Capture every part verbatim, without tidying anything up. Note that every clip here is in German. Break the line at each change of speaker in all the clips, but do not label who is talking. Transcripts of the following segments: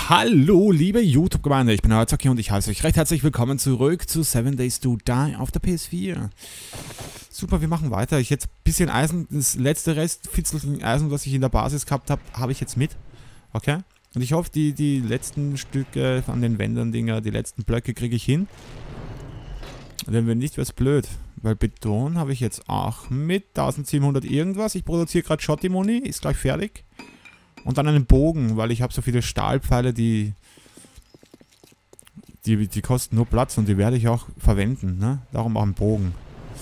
Hallo liebe YouTube-Gemeinde, ich bin der Zocki und ich heiße euch recht herzlich willkommen zurück zu Seven Days to Die auf der P S vier. Super, wir machen weiter. Ich jetzt ein bisschen Eisen, das letzte Rest Fitzelchen Eisen, was ich in der Basis gehabt habe, habe ich jetzt mit. Okay? Und ich hoffe, die, die letzten Stücke an den Wänden, Dinger, die letzten Blöcke kriege ich hin. Denn wenn nicht, wäre es blöd. Weil Beton habe ich jetzt auch mit eintausendsiebenhundert irgendwas. Ich produziere gerade Schotti-Muni, ist gleich fertig. Und dann einen Bogen, weil ich habe so viele Stahlpfeile, die, die die kosten nur Platz und die werde ich auch verwenden, ne? Darum auch einen Bogen.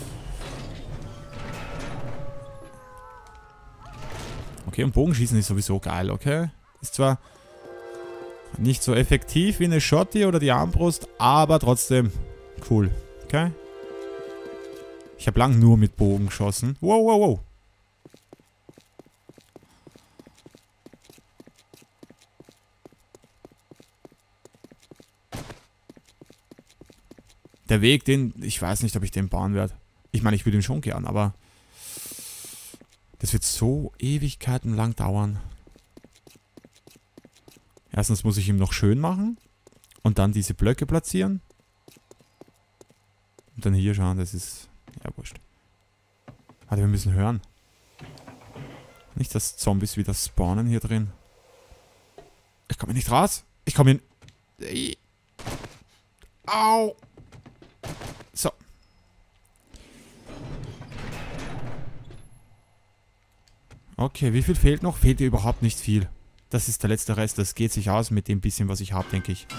Okay, und Bogenschießen ist sowieso geil, okay? Ist zwar nicht so effektiv wie eine Schotti oder die Armbrust, aber trotzdem cool, okay? Ich habe lang nur mit Bogen geschossen. Wow, wow, wow. Der Weg, den, ich weiß nicht, ob ich den bauen werde. Ich meine, ich würde ihn schon gern, aber das wird so Ewigkeiten lang dauern. Erstens muss ich ihn noch schön machen und dann diese Blöcke platzieren. Und dann hier schauen, das ist, ja, wurscht. Warte, wir müssen hören. Nicht, dass Zombies wieder spawnen hier drin. Ich komme nicht raus. Ich komme hin. Au! So. Okay, wie viel fehlt noch? Fehlt dir überhaupt nicht viel. Das ist der letzte Rest. Das geht sich aus mit dem bisschen, was ich habe, denke ich.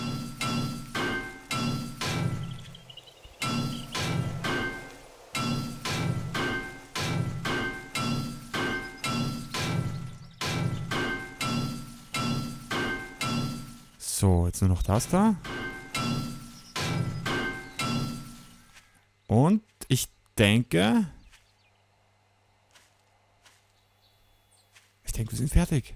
So, jetzt nur noch das da. Und ich denke... Ich denke, wir sind fertig.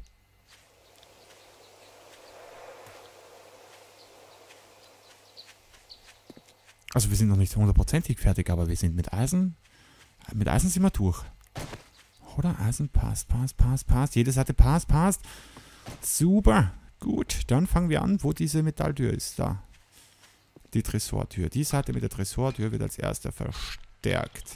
Also wir sind noch nicht hundertprozentig fertig, aber wir sind mit Eisen... Mit Eisen sind wir durch. Oder? Eisen passt, passt, passt, passt. Jede Seite passt, passt. Super. Gut, dann fangen wir an, wo diese Metalltür ist. Da. Die Tresortür. Die Seite mit der Tresortür wird als erster verstärkt.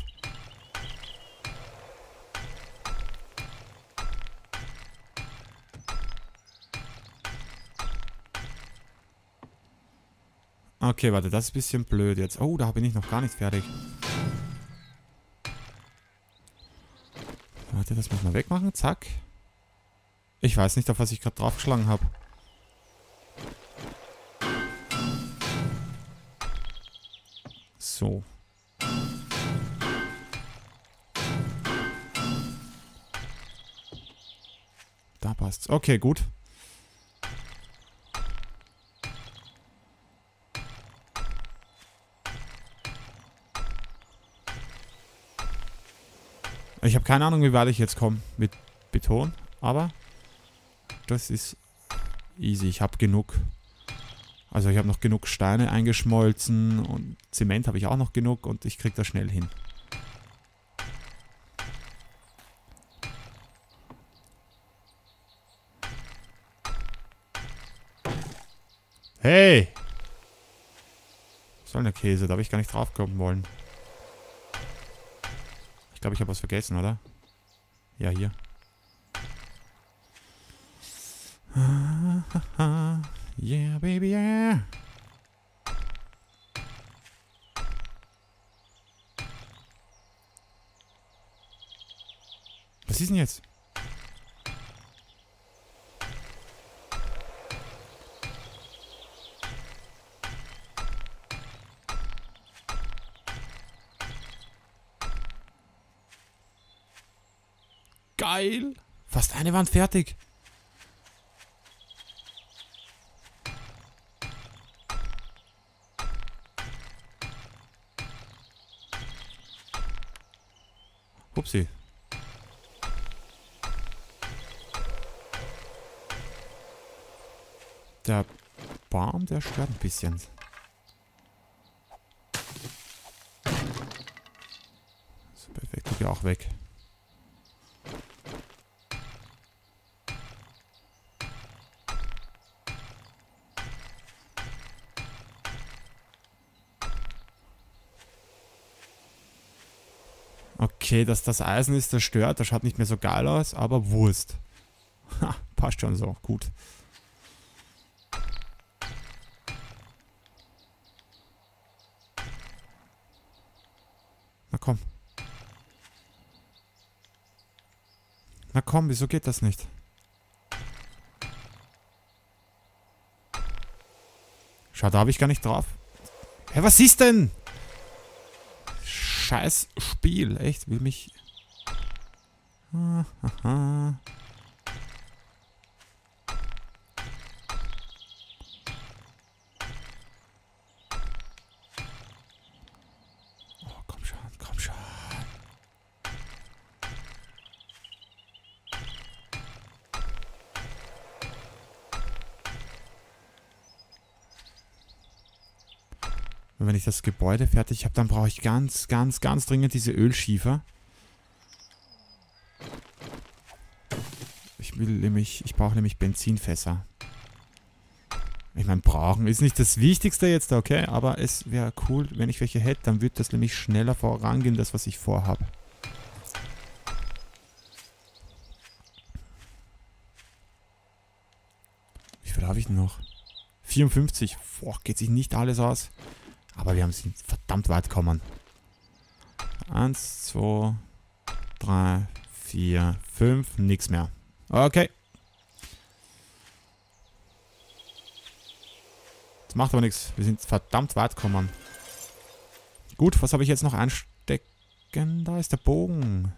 Okay, warte, das ist ein bisschen blöd jetzt. Oh, da bin ich noch gar nicht fertig. Warte, das muss man wegmachen. Zack. Ich weiß nicht, auf was ich gerade draufgeschlagen habe. So. Da passt's. Okay, gut. Ich habe keine Ahnung, wie weit ich jetzt komme mit Beton, aber das ist easy. Ich habe genug. Also ich habe noch genug Steine eingeschmolzen und Zement habe ich auch noch genug und ich kriege das schnell hin. Hey! Was soll denn der Käse? Da habe ich gar nicht drauf kommen wollen. Ich glaube, ich habe was vergessen, oder? Ja, hier. Yeah, baby, yeah. Was ist denn jetzt? Geil! Fast eine Wand fertig. Upsi. Der Baum, der stört ein bisschen. So, perfekt. Geht ja auch weg. Okay, dass das Eisen ist zerstört, das schaut nicht mehr so geil aus, aber Wurst. Ha, passt schon so, gut. Na komm. Na komm, wieso geht das nicht? Schau, da habe ich gar nicht drauf. Hä, was ist denn? Scheiß Spiel, echt, will mich... Ah, aha. Oh, komm schon, komm schon. Und wenn ich das Gebäude fertig habe, dann brauche ich ganz, ganz, ganz dringend diese Ölschiefer. Ich will nämlich, ich brauche nämlich Benzinfässer. Ich meine, brauchen ist nicht das Wichtigste jetzt, okay? Aber es wäre cool, wenn ich welche hätte, dann würde das nämlich schneller vorangehen, das, was ich vorhabe. Wie viel habe ich denn noch? vierundfünfzig. Boah, geht sich nicht alles aus. Aber wir haben es verdammt weit gekommen. Eins, zwei, drei, vier, fünf, nix mehr. Okay. Das macht aber nichts. Wir sind verdammt weit gekommen. Gut, was habe ich jetzt noch einstecken? Da ist der Bogen.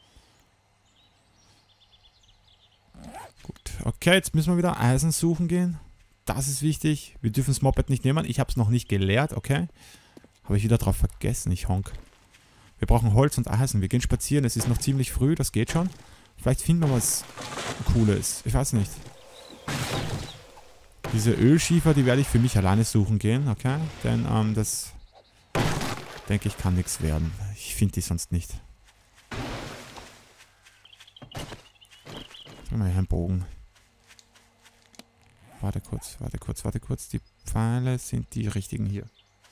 Gut, okay, jetzt müssen wir wieder Eisen suchen gehen. Das ist wichtig. Wir dürfen das Moped nicht nehmen. Ich habe es noch nicht gelehrt, okay? Habe ich wieder drauf vergessen, ich honk. Wir brauchen Holz und Eisen. Wir gehen spazieren. Es ist noch ziemlich früh, das geht schon. Vielleicht finden wir was Cooles. Ich weiß nicht. Diese Ölschiefer, die werde ich für mich alleine suchen gehen, okay? Denn ähm, das, denke ich, kann nichts werden. Ich finde die sonst nicht. Schau mal hier einen Bogen. Warte kurz, warte kurz, warte kurz. Die Pfeile sind die richtigen hier.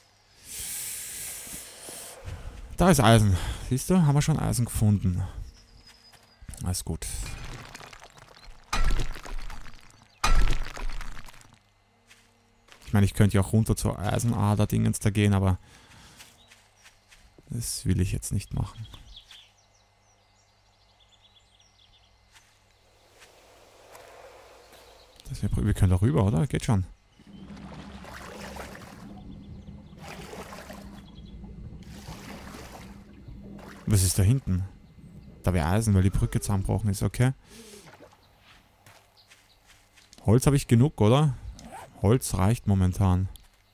Da ist Eisen. Siehst du? Haben wir schon Eisen gefunden. Alles gut. Ich meine, ich könnte ja auch runter zur Eisenader-Dingens da gehen, aber das will ich jetzt nicht machen. Das wir, wir können da rüber, oder? Geht schon. Was ist da hinten? Da wäre Eisen, weil die Brücke zusammenbrochen ist, okay. Holz habe ich genug, oder? Holz reicht momentan.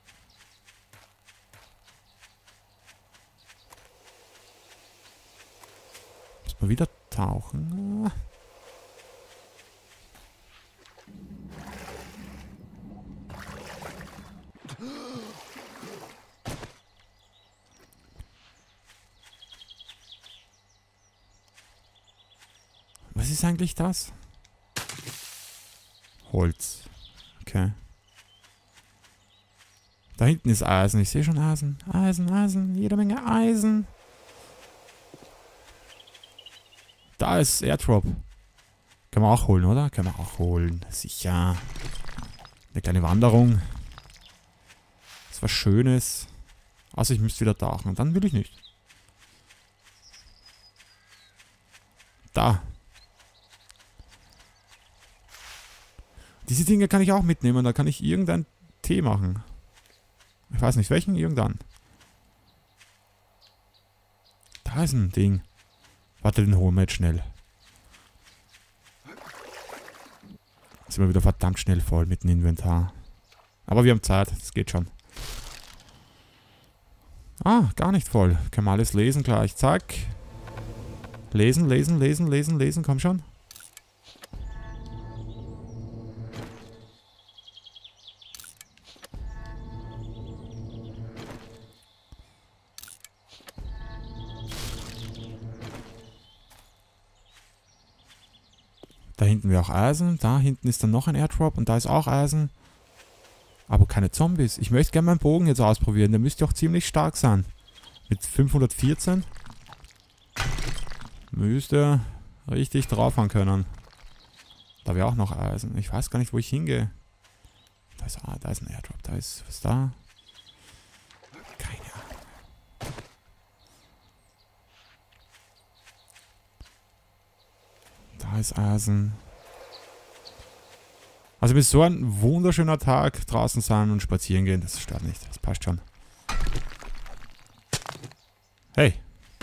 Muss man wieder tauchen? Was ist eigentlich das? Holz. Okay. Da hinten ist Eisen. Ich sehe schon Eisen. Eisen, Eisen. Jede Menge Eisen. Da ist Airdrop. Können wir auch holen, oder? Können wir auch holen. Sicher. Eine kleine Wanderung. Das ist was Schönes. Also ich müsste wieder tauchen. Dann will ich nicht. Da. Diese Dinge kann ich auch mitnehmen. Da kann ich irgendeinen Tee machen. Ich weiß nicht welchen. Irgendwann. Da ist ein Ding. Warte, den holen wir jetzt schnell. Jetzt sind wir wieder verdammt schnell voll mit dem Inventar. Aber wir haben Zeit. Das geht schon. Ah, gar nicht voll. Können wir alles lesen gleich. Zack. Lesen, lesen, lesen, lesen, lesen. Komm schon. Da hinten wäre auch Eisen. Da hinten ist dann noch ein Airdrop und da ist auch Eisen. Aber keine Zombies. Ich möchte gerne meinen Bogen jetzt ausprobieren. Der müsste auch ziemlich stark sein. Mit fünfhundertvierzehn. Müsste richtig draufhauen können. Da wäre auch noch Eisen. Ich weiß gar nicht, wo ich hingehe. Da ist, ah, da ist ein Airdrop. Da ist, was ist da? Keine Ahnung. Da ist Eisen. Also bis so ein wunderschöner Tag draußen sein und spazieren gehen, das stört nicht. Das passt schon. Hey.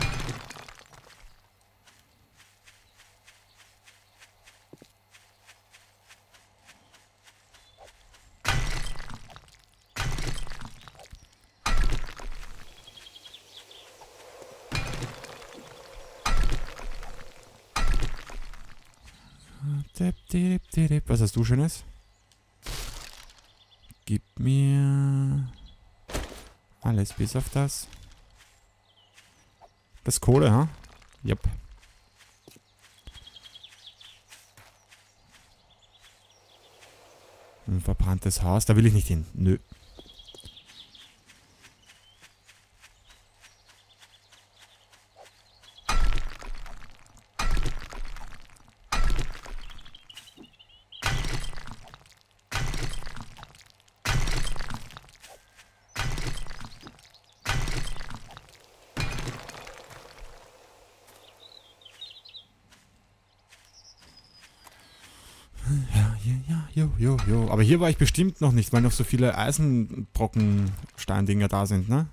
Was hast du Schönes? Gib mir alles bis auf das. Das ist Kohle, ha? Yep. Ein verbranntes Haus, da will ich nicht hin. Nö. Ja, ja, ja, jo, jo, jo. Aber hier war ich bestimmt noch nicht, weil noch so viele Eisenbrocken-Steindinger da sind, ne?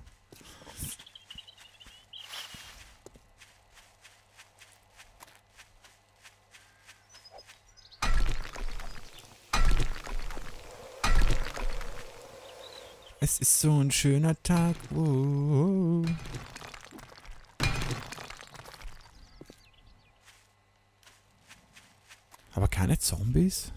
Es ist so ein schöner Tag. Wow. Aber keine Zombies?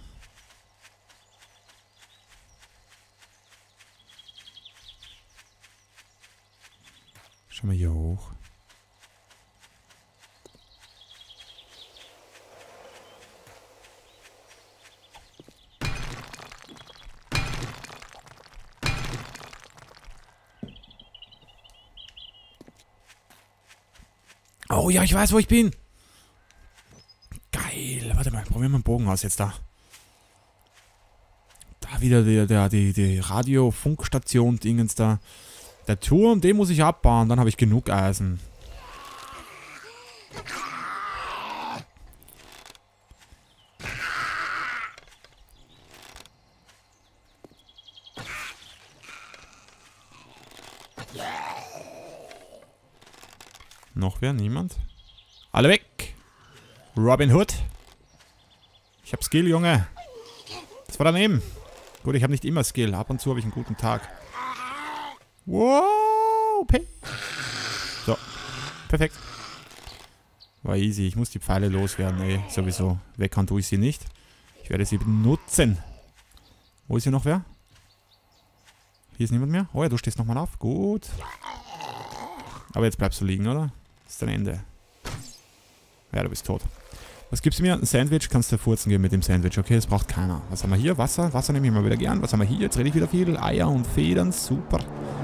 Schau mal hier hoch. Oh ja, ich weiß, wo ich bin. Geil. Warte mal, probieren wir einen Bogen aus jetzt da. Da wieder der, der, die, die Radio-Funkstation Dingens da. Der Turm, den muss ich abbauen, dann habe ich genug Eisen. Noch wer? Niemand? Alle weg! Robin Hood! Ich hab Skill, Junge! Das war daneben! Gut, ich habe nicht immer Skill. Ab und zu habe ich einen guten Tag. Wow! Pay. So. Perfekt. War easy. Ich muss die Pfeile loswerden, ey. Sowieso. Weghauen tue ich sie nicht. Ich werde sie benutzen. Wo ist hier noch wer? Hier ist niemand mehr? Oh ja, du stehst nochmal auf. Gut. Aber jetzt bleibst du liegen, oder? Das ist dein Ende. Ja, du bist tot. Was gibst du mir? Ein Sandwich? Kannst du furzen gehen mit dem Sandwich. Okay, das braucht keiner. Was haben wir hier? Wasser? Wasser nehme ich mal wieder gern. Was haben wir hier? Jetzt rede ich wieder viel. Eier und Federn. Super.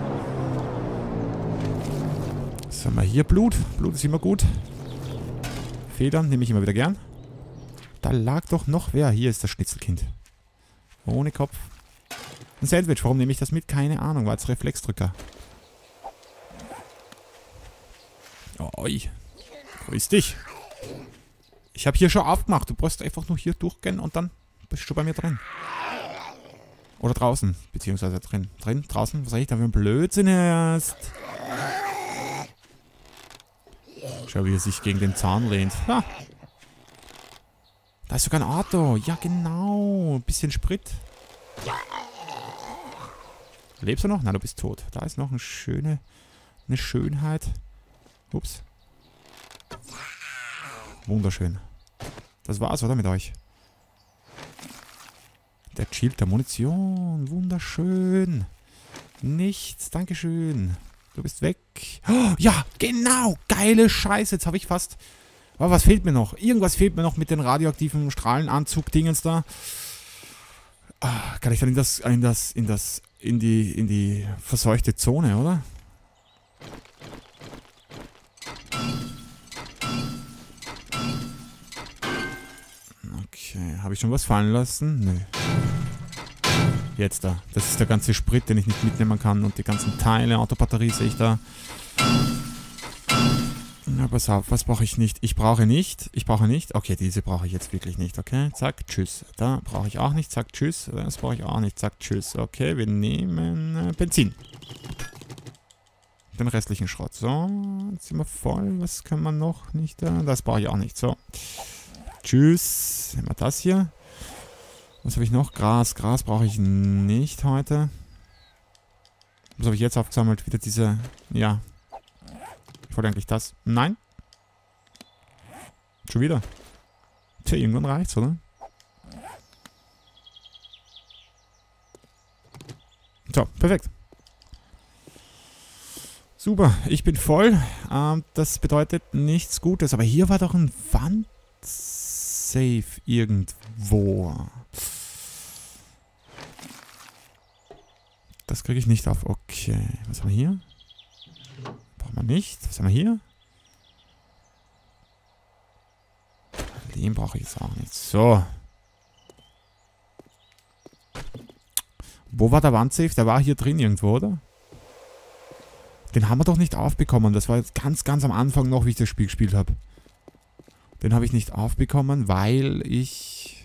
Was haben wir hier? Blut. Blut ist immer gut. Federn nehme ich immer wieder gern. Da lag doch noch wer. Hier ist das Schnitzelkind. Ohne Kopf. Ein Sandwich. Warum nehme ich das mit? Keine Ahnung. War jetzt Reflexdrücker. Oi. Grüß dich. Ich habe hier schon aufgemacht. Du brauchst einfach nur hier durchgehen und dann bist du bei mir drin. Oder draußen. Beziehungsweise drin. Drin? Draußen? Was sag ich da für ein Blödsinn erst? Schau, wie er sich gegen den Zaun lehnt. Ha. Da ist sogar ein Auto. Ja, genau. Ein bisschen Sprit. Lebst du noch? Nein, du bist tot. Da ist noch eine schöne, eine Schönheit. Ups. Wunderschön. Das war's, oder, mit euch? Der chillt der Munition. Wunderschön. Nichts. Dankeschön. Du bist weg. Oh, ja, genau. Geile Scheiße. Jetzt habe ich fast... Oh, was fehlt mir noch? Irgendwas fehlt mir noch mit den radioaktiven Strahlenanzug-Dingens da. Ah, kann ich dann in das... In das... In das... In die... In die verseuchte Zone, oder? Habe ich schon was fallen lassen? Nee. Jetzt da. Das ist der ganze Sprit, den ich nicht mitnehmen kann. Und die ganzen Teile, Autobatterie sehe ich da. Na, pass auf, was brauche ich nicht? Ich brauche nicht. Ich brauche nicht. Okay, diese brauche ich jetzt wirklich nicht. Okay, zack, tschüss. Da brauche ich auch nicht. Zack, tschüss. Das brauche ich auch nicht. Zack, tschüss. Okay, wir nehmen äh, Benzin. Den restlichen Schrott. So, jetzt sind wir voll. Was können wir noch nicht? Äh, das brauche ich auch nicht. So. Tschüss. Nehmen wir das hier. Was habe ich noch? Gras. Gras brauche ich nicht heute. Was habe ich jetzt aufgesammelt? Wieder diese... Ja. Ich wollte eigentlich das. Nein. Schon wieder. Tja, irgendwann reicht's, oder? So, perfekt. Super, ich bin voll. Ähm, das bedeutet nichts Gutes. Aber hier war doch ein Wand-Safe irgendwo. Das kriege ich nicht auf. Okay. Was haben wir hier? Brauchen wir nicht. Was haben wir hier? Den brauche ich jetzt auch nicht. So. Wo war der Wandsafe? Der war hier drin irgendwo, oder? Den haben wir doch nicht aufbekommen. Das war jetzt ganz, ganz am Anfang noch, wie ich das Spiel gespielt habe. Den habe ich nicht aufbekommen, weil ich...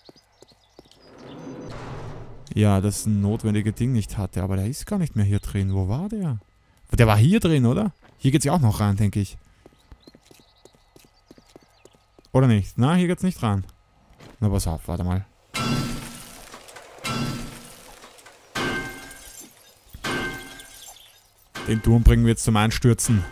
Ja, das notwendige Ding nicht hatte. Aber der ist gar nicht mehr hier drin. Wo war der? Der war hier drin, oder? Hier geht's ja auch noch rein, denke ich. Oder nicht? Na, hier geht's nicht rein. Na, pass auf, warte mal. Den Turm bringen wir jetzt zum Einstürzen.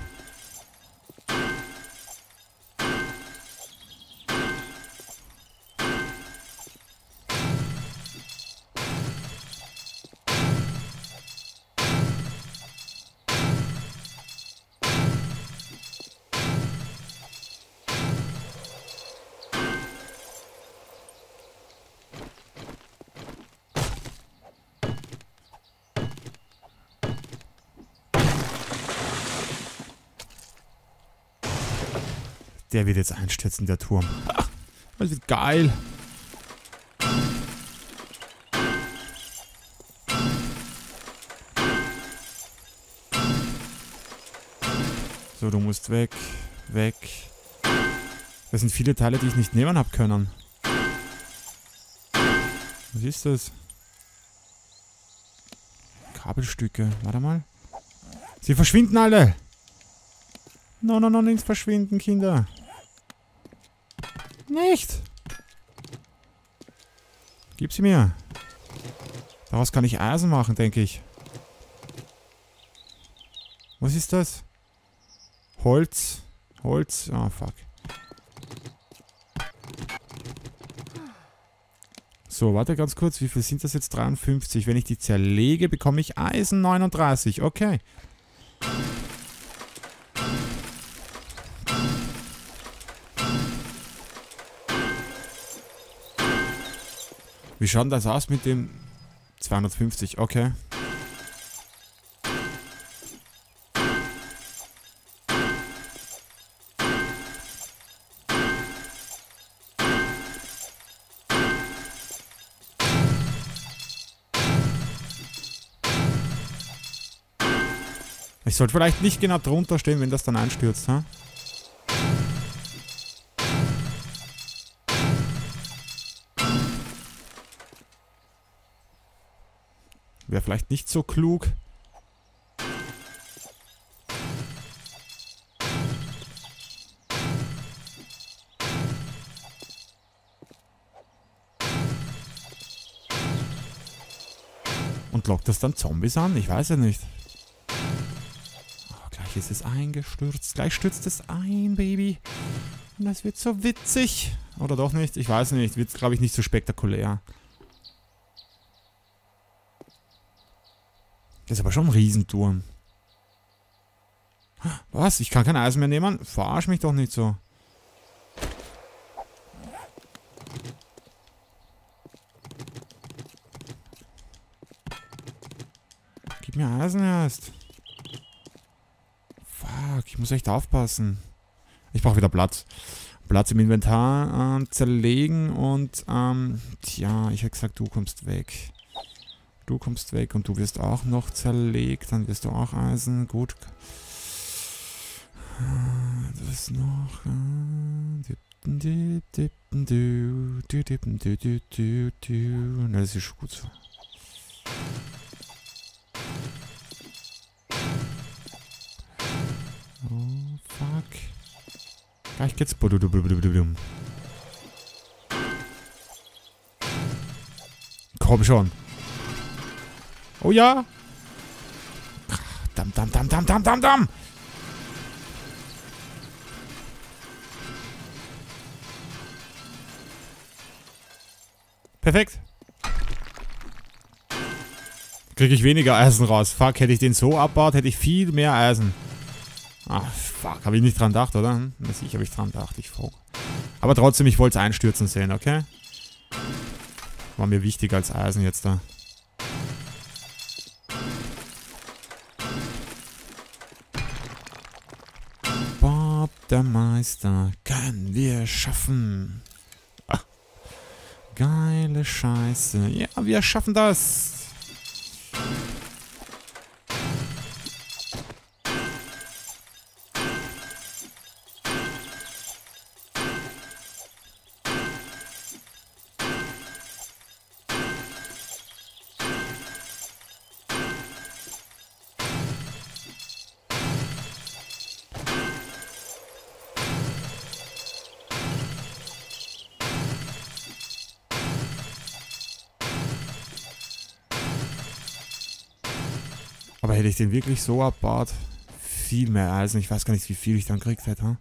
Der wird jetzt einstürzen, der Turm. Ach, das wird geil. So, du musst weg. Weg. Das sind viele Teile, die ich nicht nehmen habe können. Was ist das? Kabelstücke. Warte mal. Sie verschwinden alle. No, no, no, nichts verschwinden, Kinder. Nicht. Gib sie mir. Daraus kann ich Eisen machen, denke ich. Was ist das? Holz. Holz. Ah, oh, fuck. So, warte ganz kurz. Wie viel sind das jetzt? dreiundfünfzig. Wenn ich die zerlege, bekomme ich Eisen neununddreißig. Okay. Wie schaut denn das aus mit dem zweihundertfünfzig? Okay. Ich sollte vielleicht nicht genau drunter stehen, wenn das dann einstürzt, ha? Wäre vielleicht nicht so klug. Und lockt das dann Zombies an? Ich weiß ja nicht. Oh, gleich ist es eingestürzt. Gleich stürzt es ein, Baby. Und das wird so witzig. Oder doch nicht? Ich weiß nicht. Wird, glaube ich, nicht so spektakulär. Das ist aber schon ein Riesenturm. Was? Ich kann kein Eisen mehr nehmen? Verarsch mich doch nicht so. Gib mir Eisen erst. Fuck, ich muss echt aufpassen. Ich brauche wieder Platz. Platz im Inventar äh, zerlegen und, ähm, tja, ich hätte gesagt, du kommst weg. Du kommst weg und du wirst auch noch zerlegt, dann wirst du auch Eisen, gut. Das noch, äh, na, das ist schon gut so. Oh, fuck. Gleich geht's. Komm schon. Oh ja. Dam, dam, dam, dam, dam, dam, dam. Perfekt. Kriege ich weniger Eisen raus. Fuck, hätte ich den so abbaut, hätte ich viel mehr Eisen. Ach, fuck, habe ich nicht dran gedacht, oder? Hm? Ich habe ich dran gedacht, ich froh. Aber trotzdem, ich wollte es einstürzen sehen, okay? War mir wichtiger als Eisen jetzt da. Bob, der Meister, können wir schaffen. Ach, geile Scheiße. Ja, wir schaffen das. Aber hätte ich den wirklich so abbaut, viel mehr Eisen. Ich weiß gar nicht, wie viel ich dann gekriegt hätte. Hm?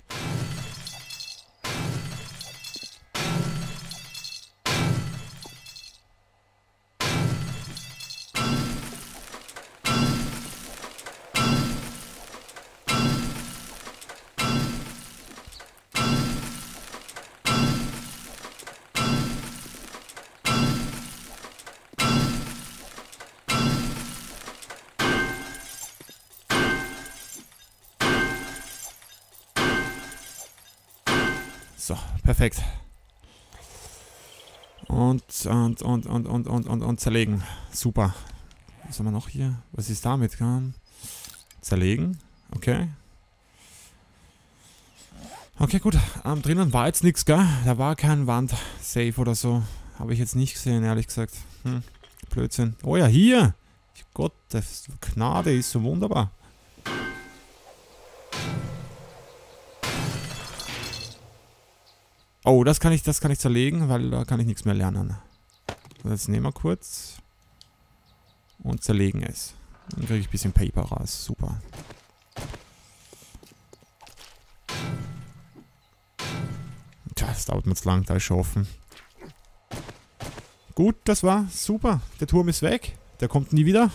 So, perfekt. Und, und, und, und, und, und, und, und zerlegen. Super. Was haben wir noch hier? Was ist damit? Zerlegen. Okay. Okay, gut. Ähm, drinnen war jetzt nichts, gell? Da war kein Wand-Safe oder so. Habe ich jetzt nicht gesehen, ehrlich gesagt. Hm, Blödsinn. Oh ja, hier! Gott, das Gnade ist so wunderbar. Oh, das kann ich, das kann ich zerlegen, weil da kann ich nichts mehr lernen. Also jetzt nehmen wir kurz und zerlegen es. Dann kriege ich ein bisschen Paper raus. Super. Tja, das dauert mir jetzt lang, da ist schon offen. Gut, das war super. Der Turm ist weg. Der kommt nie wieder.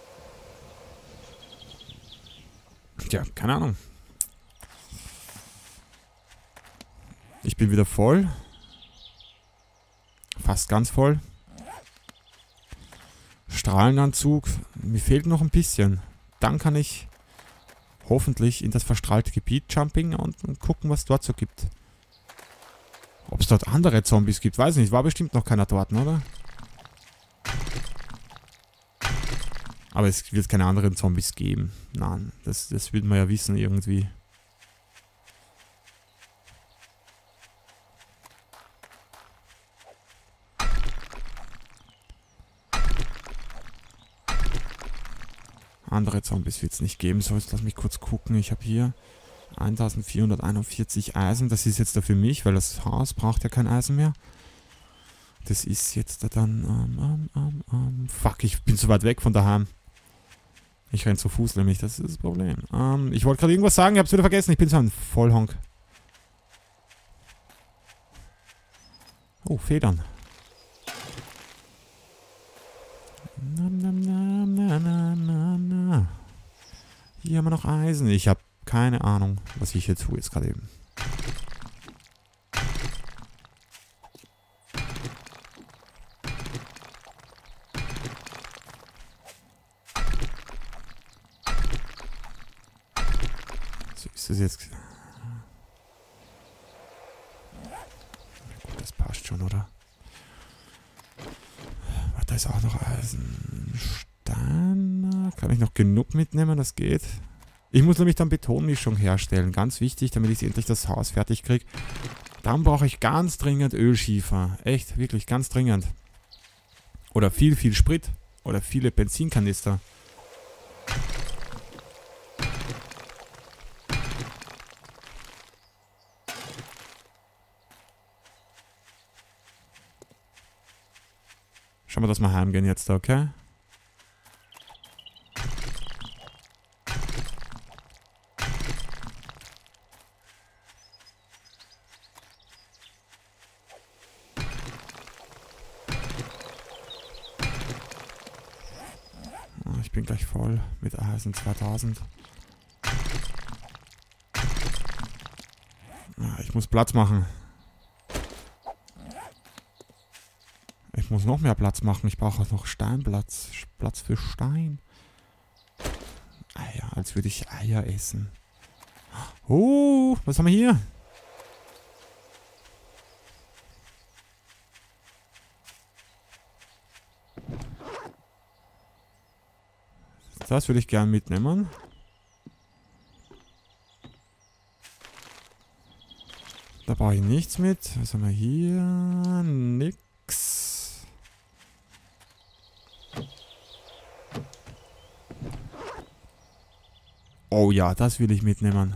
Tja, keine Ahnung. Ich bin wieder voll. Fast ganz voll. Strahlenanzug. Mir fehlt noch ein bisschen. Dann kann ich hoffentlich in das verstrahlte Gebiet jumping und, und gucken, was es dort so gibt. Ob es dort andere Zombies gibt, weiß nicht. War bestimmt noch keiner dort, oder? Aber es wird keine anderen Zombies geben. Nein, das, das würden wir ja wissen irgendwie. Andere Zombies wird es nicht geben. So, jetzt lass mich kurz gucken. Ich habe hier eintausendvierhunderteinundvierzig Eisen. Das ist jetzt da für mich, weil das Haus braucht ja kein Eisen mehr. Das ist jetzt da dann... Ähm, ähm, ähm, fuck, ich bin zu weit weg von daheim. Ich renne zu Fuß nämlich, das ist das Problem. Ähm, ich wollte gerade irgendwas sagen, ich habe es wieder vergessen. Ich bin so ein Vollhonk. Oh, Federn. Na, na, na, na, na, na, na. Hier haben wir noch Eisen. Ich habe keine Ahnung, was ich hier tue jetzt gerade eben. So ist das jetzt. ist auch noch Eisen. Stein. Kann ich noch genug mitnehmen? Das geht. Ich muss nämlich dann Betonmischung herstellen. Ganz wichtig, damit ich endlich das Haus fertig kriege. Dann brauche ich ganz dringend Ölschiefer. Echt, wirklich ganz dringend. Oder viel, viel Sprit. Oder viele Benzinkanister. Schauen wir, dass wir heimgehen jetzt, okay? Ich bin gleich voll mit Eisen zweitausend. Ich muss Platz machen. Ich muss noch mehr Platz machen. Ich brauche auch noch Steinplatz. Platz für Stein. Eier, als würde ich Eier essen. Oh, was haben wir hier? Das würde ich gern mitnehmen. Da brauche ich nichts mit. Was haben wir hier? Nix. Oh ja, das will ich mitnehmen.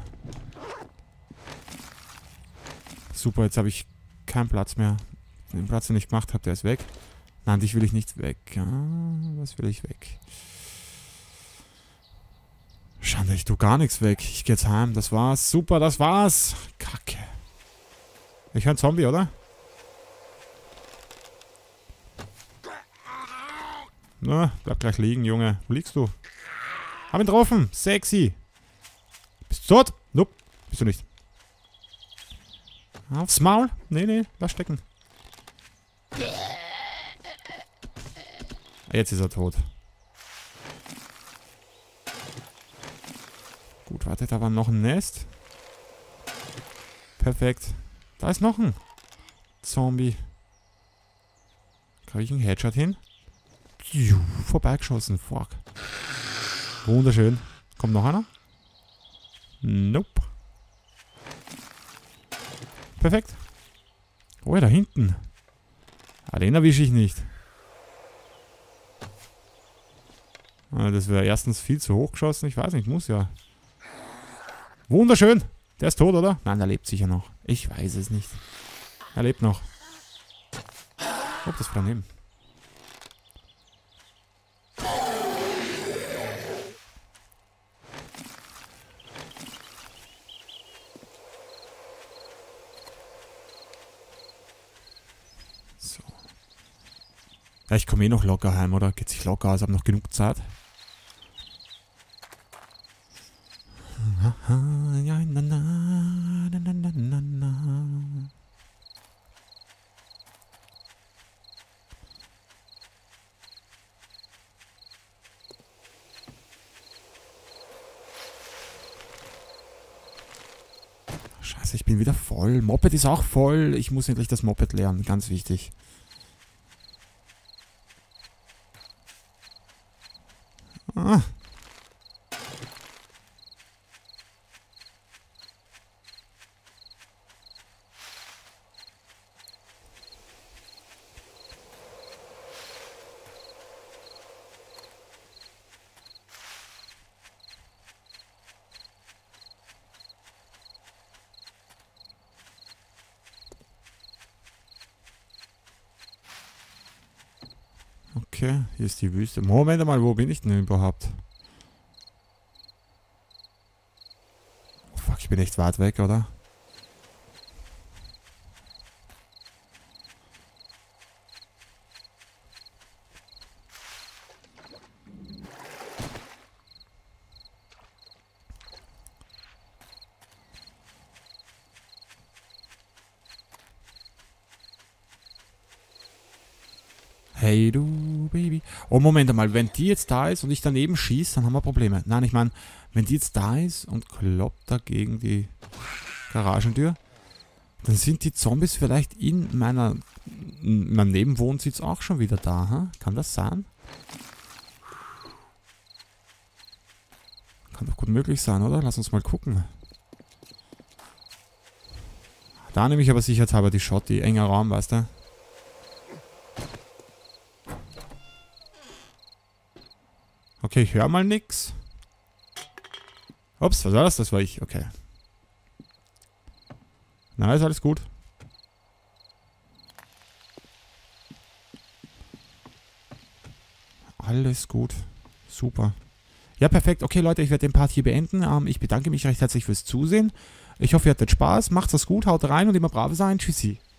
Super, jetzt habe ich keinen Platz mehr. Den Platz, den ich gemacht habe, der ist weg. Nein, dich will ich nicht weg. Ja, was will ich weg? Schande, ich tue gar nichts weg. Ich gehe jetzt heim. Das war's. Super, das war's. Kacke. Ich höre einen Zombie, oder? Na, bleib gleich liegen, Junge. Wo liegst du? Hab ihn getroffen. Sexy. Bist du tot? Nope. Bist du nicht. Aufs Maul? Nee, nee. Lass stecken. Jetzt ist er tot. Gut, warte, da war noch ein Nest. Perfekt. Da ist noch ein Zombie. Kriege ich einen Headshot hin? Piu, vorbeigeschossen. Fuck. Wunderschön. Kommt noch einer? Nope. Perfekt. Oh ja, da hinten. Ah, den erwische ich nicht. Ah, das wäre erstens viel zu hoch geschossen. Ich weiß nicht, muss ja. Wunderschön. Der ist tot, oder? Nein, er lebt sicher noch. Ich weiß es nicht. Er lebt noch. Oh, das war daneben. So. Ja, ich komme eh noch locker heim, oder? Geht sich locker aus, hab noch genug Zeit. Scheiße, ich bin wieder voll. Moped ist auch voll. Ich muss endlich das Moped lernen. Ganz wichtig. Ah. Okay, hier ist die Wüste. Moment mal, wo bin ich denn überhaupt? Oh fuck, ich bin echt weit weg, oder? Hey du, Baby. Oh, Moment mal. Wenn die jetzt da ist und ich daneben schieße, dann haben wir Probleme. Nein, ich meine, wenn die jetzt da ist und kloppt da gegen die Garagentür. Dann sind die Zombies vielleicht in meiner, in meinem Nebenwohnsitz auch schon wieder da, ha? Kann das sein? Kann doch gut möglich sein, oder? Lass uns mal gucken. Da nehme ich aber sicherheitshalber die Schotti. Enger Raum, weißt du? Okay, ich höre mal nix. Ups, was war das? Das war ich. Okay. Na, ist alles gut. Alles gut. Super. Ja, perfekt. Okay, Leute, ich werde den Part hier beenden. Ähm, ich bedanke mich recht herzlich fürs Zusehen. Ich hoffe, ihr hattet Spaß. Macht's das gut, haut rein und immer brav sein. Tschüssi.